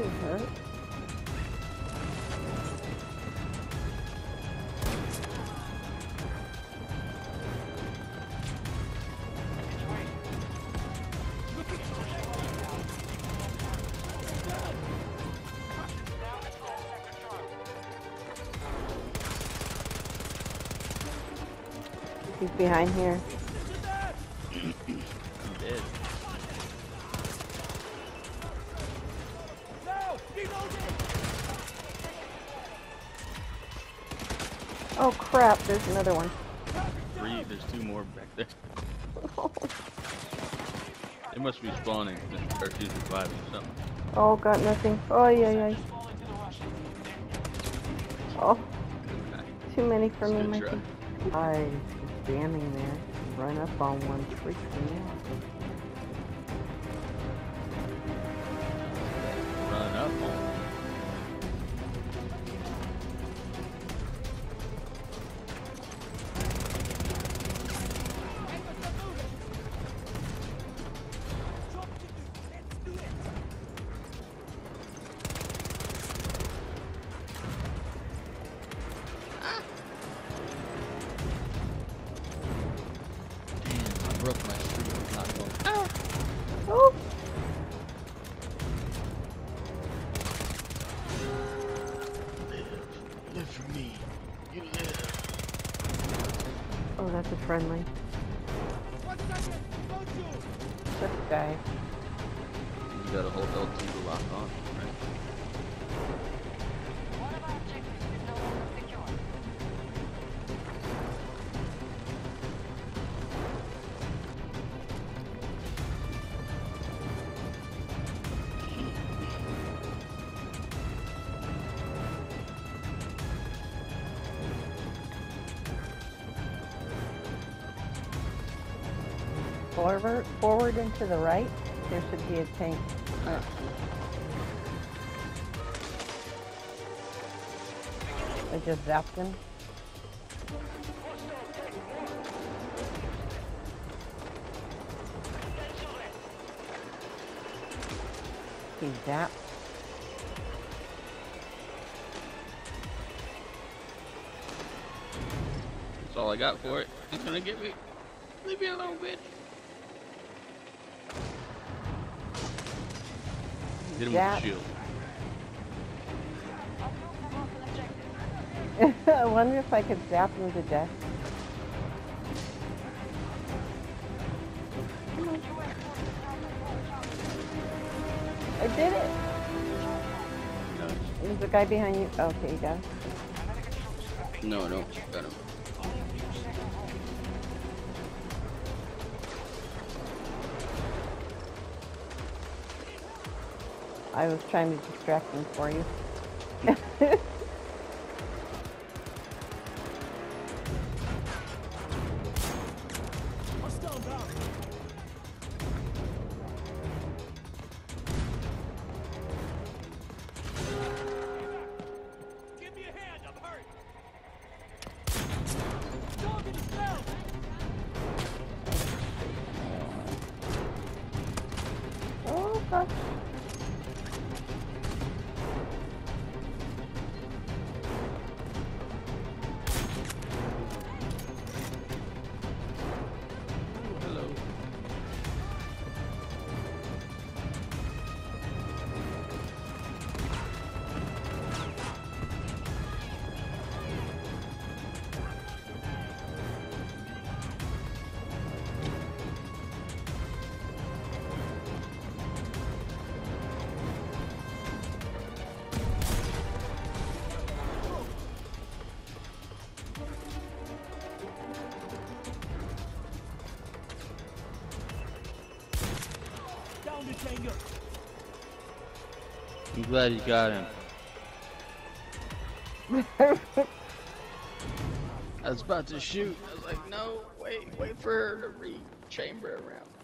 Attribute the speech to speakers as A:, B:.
A: He hurt. He's behind here.
B: I'm dead.
A: Oh crap, there's another one.
B: There's 2 more back there. They must be spawning, or she's reviving something.
A: Oh, got nothing. Oh, yeah. Oh, too many for me, Mikey. I was standing there, run up on one, freaked me out.
B: Run up on. Broke my street. Not going.
A: Oh!
B: Live for me. You live.
A: Oh, that's a friendly. This guy.
B: You gotta hold L2 to lock on, right?
A: Forward and to the right, there should be a tank. I just zapped him. He zapped.
B: That's all I got for it. He's gonna get me. Leave me alone, bitch. Hit him with the shield.
A: I wonder if I could zap him to death. Come on. I did it!
B: Nice.
A: There's a guy behind you. Okay, you got it.
B: No, got him.
A: I was trying to distract him for you.
C: Give me a hand, I'm hurt.
A: Oh, gosh.
B: Hello. I'm glad you got him. I was about to shoot. I was like, no, wait for her to re-chamber around.